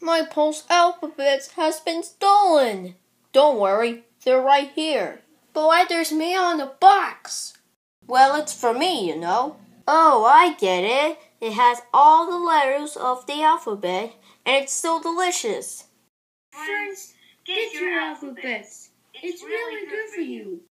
My Pulse alphabet has been stolen. Don't worry, they're right here. But why there's me on the box? Well, it's for me, you know. Oh, I get it. It has all the letters of the alphabet, and it's so delicious. Friends, get your alphabets. It's really good for you.